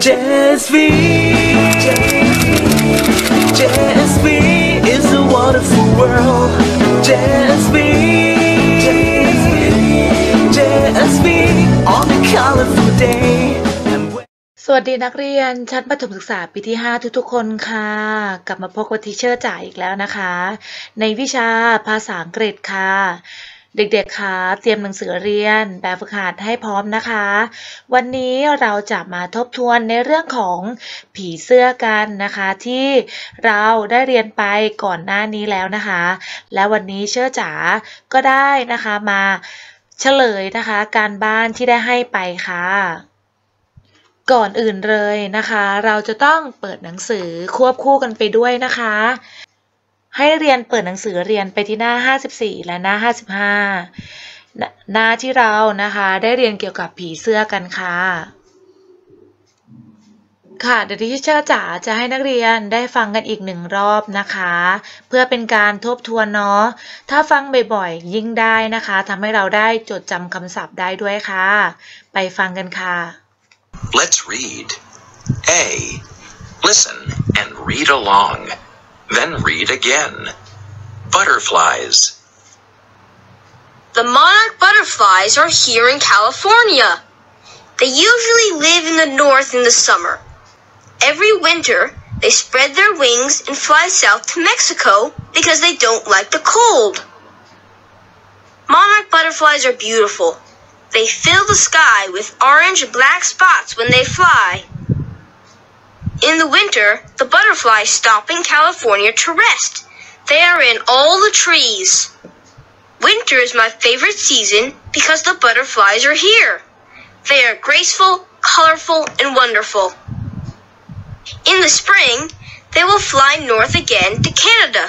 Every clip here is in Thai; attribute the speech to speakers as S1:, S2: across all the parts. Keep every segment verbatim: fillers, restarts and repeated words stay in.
S1: เจ เอส วี เจ เอส วี is a wonderful world เจ เอส วี เจ เอส วี on a colorful day
S2: สวัสดีนักเรียนชั้นประถมศึกษาปีที่ห้าทุกๆคนค่ะกลับมาพบกับทีเชอร์จ๋าอีกแล้วนะคะในวิชาภาษาอังกฤษค่ะเด็กๆค่ะเตรียมหนังสือเรียนแบบฝึกหัดให้พร้อมนะคะวันนี้เราจะมาทบทวนในเรื่องของผีเสื้อกันนะคะที่เราได้เรียนไปก่อนหน้านี้แล้วนะคะและวันนี้เชอร์จ๋าก็ได้นะคะมาเฉลยนะคะการบ้านที่ได้ให้ไปค่ะก่อนอื่นเลยนะคะเราจะต้องเปิดหนังสือควบคู่กันไปด้วยนะคะให้เรียนเปิดหนังสือเรียนไปที่หน้าห้าสิบสี่และหน้าห้าสิบห้าหน้าที่เรานะคะได้เรียนเกี่ยวกับผีเสื้อกันค่ะค่ะเดี๋ยวที่เชอร์จ๋าจะให้นักเรียนได้ฟังกันอีกหนึ่งรอบนะคะเพื่อเป็นการทบทวนเนาะถ้าฟังบ่อยๆยิ่งได้นะคะทำให้เราได้จดจำคำศัพท์ได้ด้วยค่ะไปฟังกันค่ะ
S3: Let's read. A. Listen and read along. Then read again. Butterflies.
S4: The monarch butterflies are here in California. They usually live in the north in the summer. Every winter, they spread their wings and fly south to Mexico because they don't like the cold. Monarch butterflies are beautiful. They fill the sky with orange and black spots when they fly. In the winter, the butterflies stop in California to rest. They are in all the trees. Winter is my favorite season because the butterflies are here. They are graceful, colorful, and wonderful. In the spring, they will fly north again to Canada.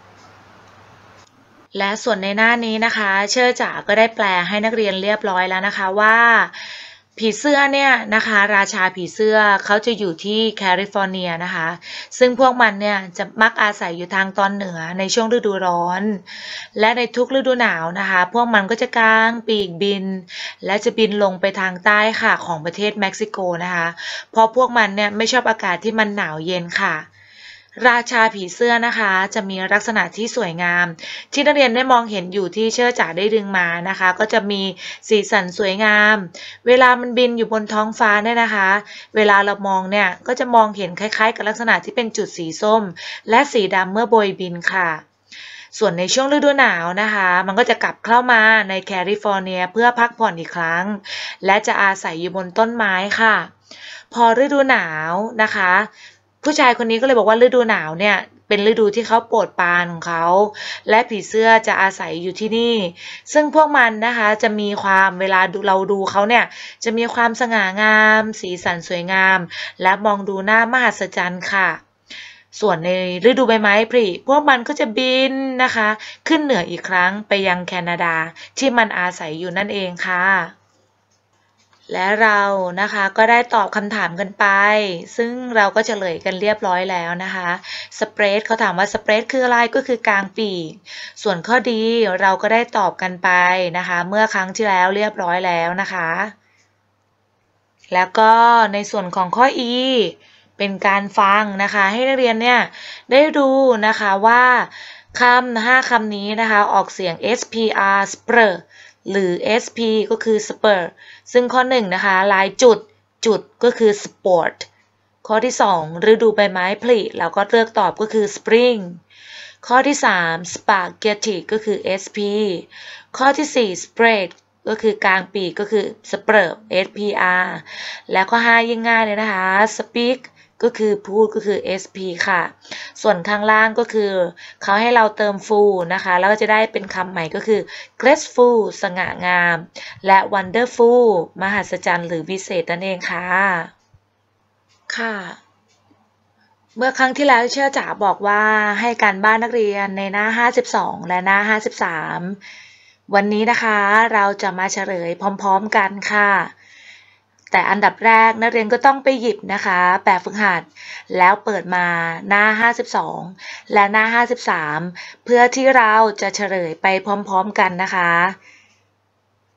S2: และส่วนในหน้านี้นะคะเชอร์จ๋าก็ได้แปลให้นักเรียนเรียบร้อยแล้วนะคะว่าผีเสื้อเนี่ยนะคะราชาผีเสื้อเขาจะอยู่ที่แคลิฟอร์เนียนะคะซึ่งพวกมันเนี่ยจะมักอาศัยอยู่ทางตอนเหนือในช่วงฤดูร้อนและในทุกฤดูหนาวนะคะพวกมันก็จะกางปีกบินและจะบินลงไปทางใต้ค่ะของประเทศเม็กซิโกนะคะเพราะพวกมันเนี่ยไม่ชอบอากาศที่มันหนาวเย็นค่ะราชาผีเสื้อนะคะจะมีลักษณะที่สวยงามที่นักเรียนได้มองเห็นอยู่ที่เชอร์จ๋าได้ดึงมานะคะก็จะมีสีสันสวยงามเวลามันบินอยู่บนท้องฟ้าเนี่ยนะคะเวลาเรามองเนี่ยก็จะมองเห็นคล้ายๆกับลักษณะที่เป็นจุดสีส้มและสีดำเมื่อโบยบินค่ะส่วนในช่วงฤดูหนาวนะคะมันก็จะกลับเข้ามาในแคลิฟอร์เนียเพื่อพักผ่อนอีกครั้งและจะอาศัยอยู่บนต้นไม้ค่ะพอฤดูหนาวนะคะผู้ชายคนนี้ก็เลยบอกว่าฤดูหนาวเนี่ยเป็นฤดูที่เขาโปรดปรานของเขาและผีเสื้อจะอาศัยอยู่ที่นี่ซึ่งพวกมันนะคะจะมีความเวลาเราดูเขาเนี่ยจะมีความสง่างามสีสันสวยงามและมองดูน่ามหัศจรรย์ค่ะส่วนในฤดูใบไม้ผลิพวกมันก็จะบินนะคะขึ้นเหนืออีกครั้งไปยังแคนาดาที่มันอาศัยอยู่นั่นเองค่ะและเรานะคะก็ได้ตอบคำถามกันไปซึ่งเราก็เฉลยกันเรียบร้อยแล้วนะคะสเปรดเขาถามว่าสเปรดคืออะไรก็คือกางปีกส่วนข้อดีเราก็ได้ตอบกันไปนะคะเมื่อครั้งที่แล้วเรียบร้อยแล้วนะคะแล้วก็ในส่วนของข้อ E เป็นการฟังนะคะให้นักเรียนเนี่ยได้ดูนะคะว่าคำห้าคำนี้นะคะออกเสียง S P R spurหรือ S P ก็คือ spur ซึ่งข้อหนึ่งนะคะลายจุดจุดก็คือ sport ข้อที่สองฤดูใบไม้ผลิเราก็เลือกตอบก็คือ spring ข้อที่สาม spaghetti ก็คือ S P ข้อที่สี่ spread ก็คือกลางปีกก็คือ spur S P R และข้อห้ายิ่งง่ายเลยนะคะ speakก็คือพูดก็คือ S P ค่ะส่วนข้างล่างก็คือเขาให้เราเติม full นะคะแล้วก็จะได้เป็นคำใหม่ก็คือ graceful สง่างามและ wonderful มหัศจรรย์หรือวิเศษนั่นเองค่ะค่ะเมื่อครั้งที่แล้วเชื่อจ๋าบอกว่าให้การบ้านนักเรียนในหน้าห้าสิบสองและหน้าห้าสิบสามวันนี้นะคะเราจะมาเฉลยพร้อมๆกันค่ะแต่อันดับแรกนักเรียนก็ต้องไปหยิบนะคะแบบฝึกหัดแล้วเปิดมาหน้าห้าสิบสองและหน้าห้าสิบสามเพื่อที่เราจะเฉลยไปพร้อมๆกันนะคะ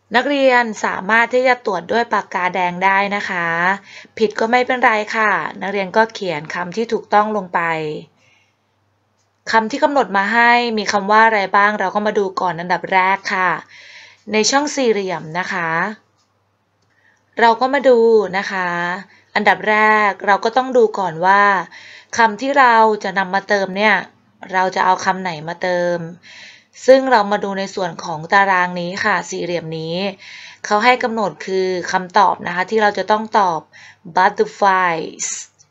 S2: นักเรียนสามารถที่จะตรวจด้วยปากกาแดงได้นะคะผิดก็ไม่เป็นไรค่ะนักเรียนก็เขียนคำที่ถูกต้องลงไปคำที่กำหนดมาให้มีคำว่าอะไรบ้างเราก็มาดูก่อนอันดับแรกค่ะในช่องสี่เหลี่ยมนะคะเราก็มาดูนะคะอันดับแรกเราก็ต้องดูก่อนว่าคำที่เราจะนำมาเติมเนี่ยเราจะเอาคำไหนมาเติมซึ่งเรามาดูในส่วนของตารางนี้ค่ะสี่เหลี่ยมนี้เขาให้กำหนดคือคำตอบนะคะที่เราจะต้องตอบ butterflies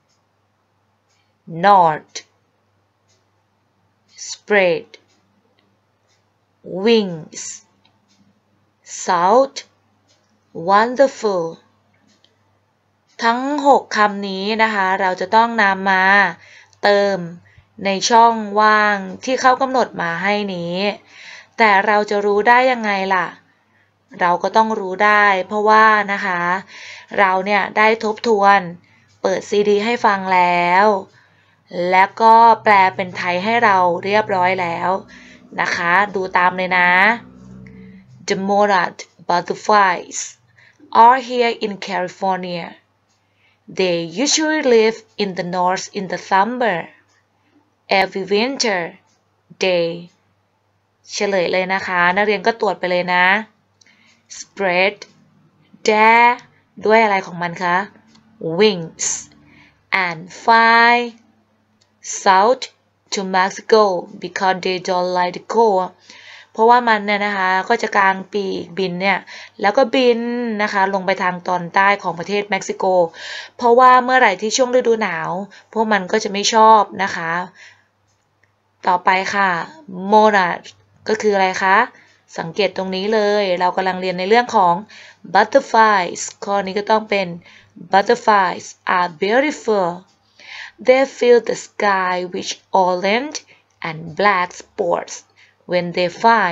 S2: north spread wings south wonderful ทั้งหกคำนี้นะคะเราจะต้องนำมาเติมในช่องว่างที่เขากำหนดมาให้นี้แต่เราจะรู้ได้ยังไงล่ะเราก็ต้องรู้ได้เพราะว่านะคะเราเนี่ยได้ทบทวนเปิดซีดีให้ฟังแล้วและก็แปลเป็นไทยให้เราเรียบร้อยแล้วนะคะดูตามเลยนะ The monarch butterflies are here in California. They usually live in the north in the summer. Every winter they เฉลยเลยนะคะนักเรียนก็ตรวจไปเลยนะ spread their ด้วยอะไรของมันคะ wings and fly south to Mexico because they don't like the cold เพราะว่ามันเนี่ยนะคะก็จะกางปีกบินเนี่ยแล้วก็บินนะคะลงไปทางตอนใต้ของประเทศเม็กซิโกเพราะว่าเมื่อไหร่ที่ช่วงฤดูหนาวพวกมันก็จะไม่ชอบนะคะต่อไปค่ะ monarch ก็คืออะไรคะสังเกตตรงนี้เลยเรากำลังเรียนในเรื่องของ butterflies ข้อนี้ก็ต้องเป็น butterflies are beautiful they fill the sky with orange and black spots when they fly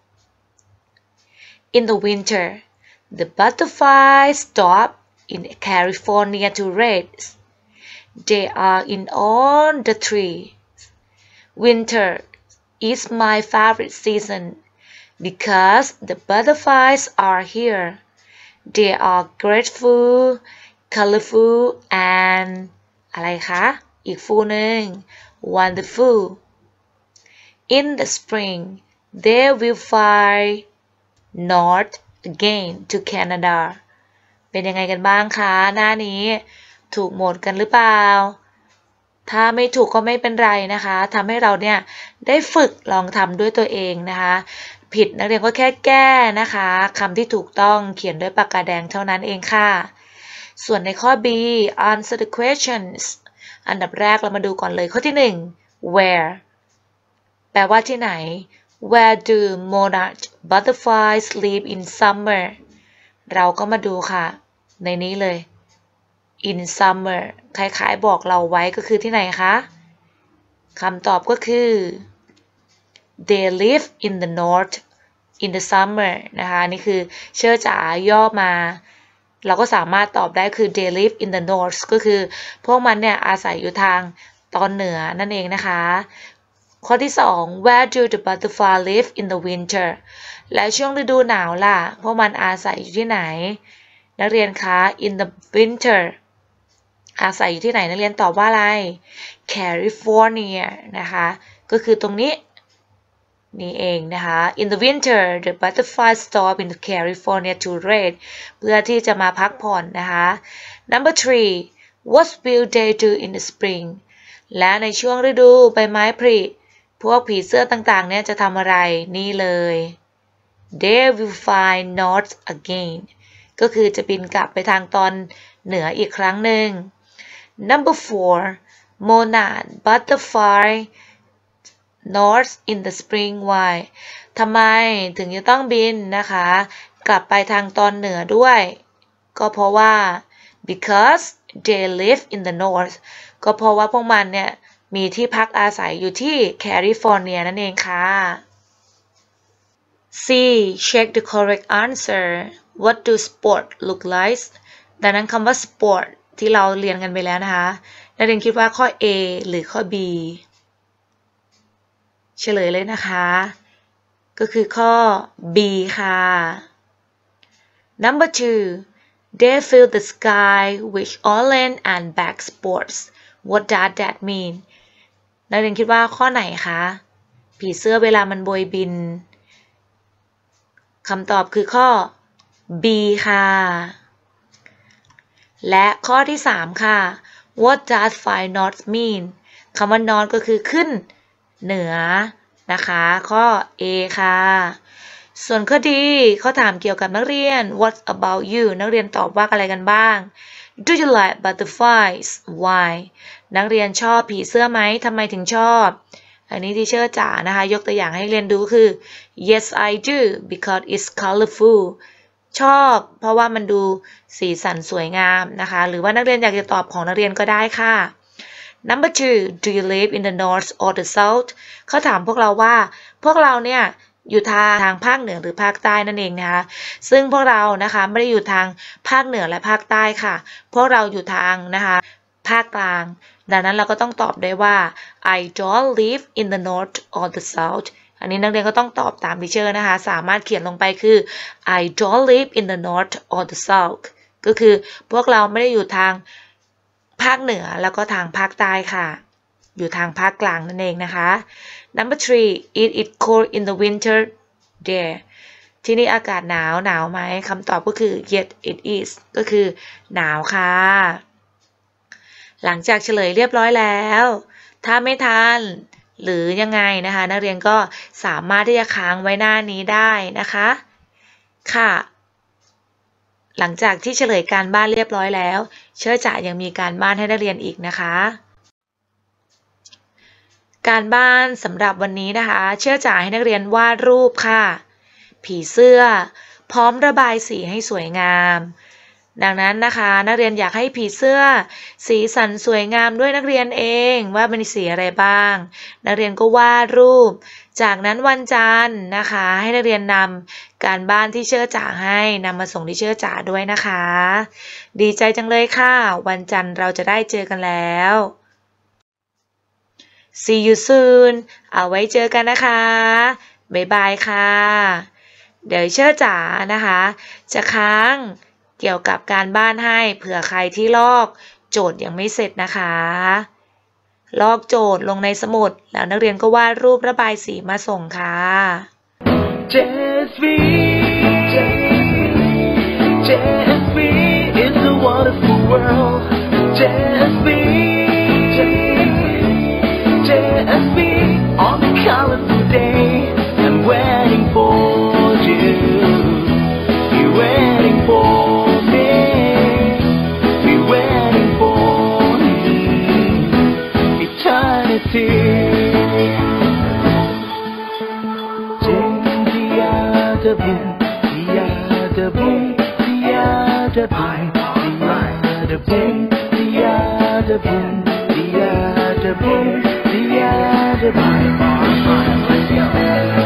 S2: in the winter the butterflies stop in California to rest they are in all the trees winter is my favorite season because the butterflies are here they are grateful colorful and อะไรคะอีกฟูหนึ่ง wonderful in the spring they will fly north again to Canada เป็นยังไงกันบ้างคะหน้านี้ถูกหมดกันหรือเปล่าถ้าไม่ถูกก็ไม่เป็นไรนะคะทำให้เราเนี่ยได้ฝึกลองทำด้วยตัวเองนะคะผิดนักเรียนก็แค่แก้นะคะคำที่ถูกต้องเขียนด้วยปากกาแดงเท่านั้นเองค่ะส่วนในข้อ B answer the questions อันดับแรกเรามาดูก่อนเลยข้อที่หนึ่ง where แปลว่าที่ไหน where do monarch butterflies live in summer เราก็มาดูค่ะในนี้เลย in summer คล้ายๆบอกเราไว้ก็คือที่ไหนคะคำตอบก็คือ they live in the north in the summer นะคะนี่คือเชื่อจ๋าย่อมาเราก็สามารถตอบได้คือ they live in the north ก็คือพวกมันเนี่ยอาศัยอยู่ทางตอนเหนือนั่นเองนะคะข้อที่สอง where do the butterfly live in the winter และช่วงฤดูหนาวล่ะพวกมันอาศัยอยู่ที่ไหนนักเรียนคะ in the winter อาศัยอยู่ที่ไหนนักเรียนตอบว่าอะไร California นะคะก็คือตรงนี้นี่เองนะคะ in the winter the butterflies stop in California to rest เพื่อที่จะมาพักผ่อนนะคะ number three what will they do in the spring และในช่วงฤดูใบไม้ผลิพวกผีเสื้อต่างๆเนี่ยจะทำอะไรนี่เลย they will fly north again ก็คือจะบินกลับไปทางตอนเหนืออีกครั้งหนึ่ง number four monarch butterfly north in the spring why ทำไมถึงจะต้องบินนะคะกลับไปทางตอนเหนือด้วยก็เพราะว่า because they live in the north ก็เพราะว่าพวกมันเนี่ยมีที่พักอาศัยอยู่ที่แคลิฟอร์เนียนั่นเองค่ะ C check the correct answer what do sport look like ดังนั้นคำว่า sport ที่เราเรียนกันไปแล้วนะคะนักเรียนคิดว่าข้อ A หรือข้อ B เฉลยเลยนะคะก็คือข้อ B ค่ะ Number two, they fill the sky with orange and black spots. What does that mean? นักเรียนคิดว่าข้อไหนคะผีเสื้อเวลามันโบยบินคำตอบคือข้อ B ค่ะและข้อที่สามค่ะ What does fly north mean? คำว่า north ก็คือขึ้นเหนือนะคะข้อ A ค่ะส่วนข้อดีเขาถามเกี่ยวกับนักเรียน What about you นักเรียนตอบว่าอะไรกันบ้าง Do you like butterflies? Why? นักเรียนชอบผีเสื้อไหมทำไมถึงชอบอันนี้ที่เชอร์จ๋านะคะยกตัวอย่างให้เรียนดูคือ Yes I do because it's colorful ชอบเพราะว่ามันดูสีสันสวยงามนะคะหรือว่านักเรียนอยากจะตอบของนักเรียนก็ได้ค่ะ Number two Do you live in the north or the south เขาถามพวกเราว่าพวกเราเนี่ยอยู่ทางทางภาคเหนือหรือภาคใต้นั่นเองนะคะซึ่งพวกเรานะคะไม่ได้อยู่ทางภาคเหนือและภาคใต้ค่ะพวกเราอยู่ทางนะคะภาคกลางดังนั้นเราก็ต้องตอบได้ว่า I don't live in the north or the south อันนี้นักเรียนก็ต้องตอบตามที่เชอร์นะคะสามารถเขียนลงไปคือ I don't live in the north or the south ก็คือพวกเราไม่ได้อยู่ทางภาคเหนือแล้วก็ทางภาคใต้ค่ะอยู่ทางภาคกลางนั่นเองนะคะ Number three Is it cold in the winter there ที่นี่อากาศหนาวหนาวไหมคำตอบก็คือ Yes it is ก็คือหนาวค่ะหลังจากเฉลยเรียบร้อยแล้วถ้าไม่ทันหรือยังไงนะคะนักเรียนก็สามารถที่จะค้างไว้หน้านี้ได้นะคะค่ะหลังจากที่เฉลยการบ้านเรียบร้อยแล้วเชื่อจ่ายังมีการบ้านให้นักเรียนอีกนะคะการบ้านสำหรับวันนี้นะคะเชื่อจ่าให้นักเรียนวาดรูปค่ะผีเสื้อพร้อมระบายสีให้สวยงามดังนั้นนะคะนักเรียนอยากให้ผีเสื้อสีสันสวยงามด้วยนักเรียนเองว่าเป็นสีอะไรบ้างนักเรียนก็วาดรูปจากนั้นวันจันทร์นะคะให้นักเรียนนำการบ้านที่เชื่อจ่าให้นำมาส่งที่เชื่อจ่าด้วยนะคะดีใจจังเลยค่ะวันจันทร์เราจะได้เจอกันแล้ว See you soon เอาไว้เจอกันนะคะบ๊ายบายค่ะเดี๋ยวเชื่อจ่านะคะจะค้างเกี่ยวกับการบ้านให้เผื่อใครที่ลอกโจทย์ยังไม่เสร็จนะคะลอกโจทย์ลงในสมุดแล้วนักเรียนก็วาดรูประบายสีมาส่งค่ะ
S1: เจ เอส วี เจ เอส วี is a wonderful world เจ เอส วี เจ เอส วี on a colorful day I'm waiting for you you're waiting for eternity. Take the other view, the other view, the other view, the other view, the other view, the other view, the other view.